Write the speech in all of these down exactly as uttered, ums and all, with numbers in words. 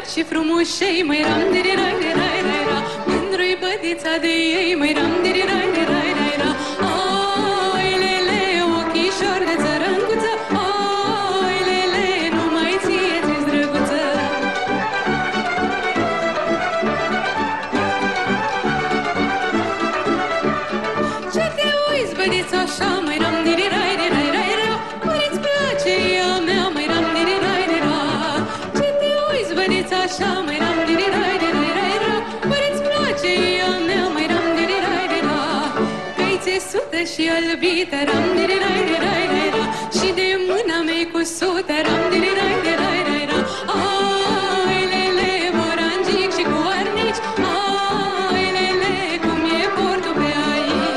dragi și frumușei, măi ram de rai de rai rai ra. Mândru-i bădița de ei, măi ram de rai de rai rai ra. Ai lele, ochișor de țărâncuță, ai lele, numai ție ți-s drăguță. Ce te uiți, bădița, așa, măi ram de rai de rai rai ra. Oare-ți place ea mea, măi ram de rai de ra. Ce te uiți, bădița, așa, măi ram de rai de rai rai ra. Oare-ți place ea mea, măi ram de rai de ra. Că-i țesută și albită, ram de rai de rai rai ra. Și de mâna mea cu sută, ram de rai de rai rai ra. Ai lele, borangic și cu arnici, ai lele, cum e portul pe aici.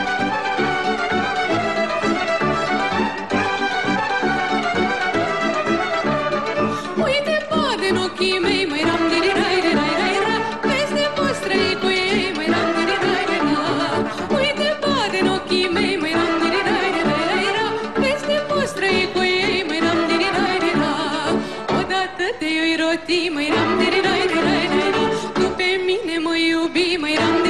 Uite, poate în ochii mei, măi ram de rai de rai rai ra. Peste poți trăi cu ei, măi ram de rai de ra. Uite, poate în ochii mei, măi ram de rai de rai rai ra. Peste poți trăi cu ei, măi ram de rai de ra. Odată te-i roti, măi ram de rai de rai rai ra. Tu pe mine mă iubi, măi ram de